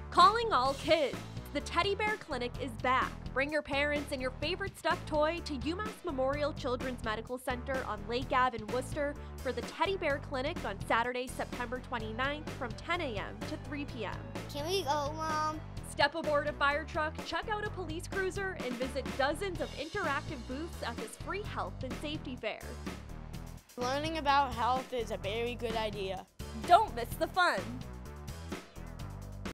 Calling all kids. The Teddy Bear Clinic is back. Bring your parents and your favorite stuffed toy to UMass Memorial Children's Medical Center on Lake Ave in Worcester for the Teddy Bear Clinic on Saturday, September 29th from 10 a.m. to 3 p.m. Can we go, Mom? Step aboard a fire truck, check out a police cruiser, and visit dozens of interactive booths at this free health and safety fair. Learning about health is a very good idea. Don't miss the fun!